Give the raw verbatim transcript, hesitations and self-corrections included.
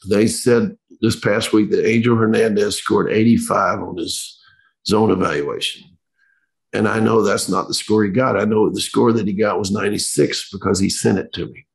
they said this past week that Angel Hernandez scored eighty-five on his zone evaluation. And I know that's not the score he got. I know the score that he got was ninety-six because he sent it to me.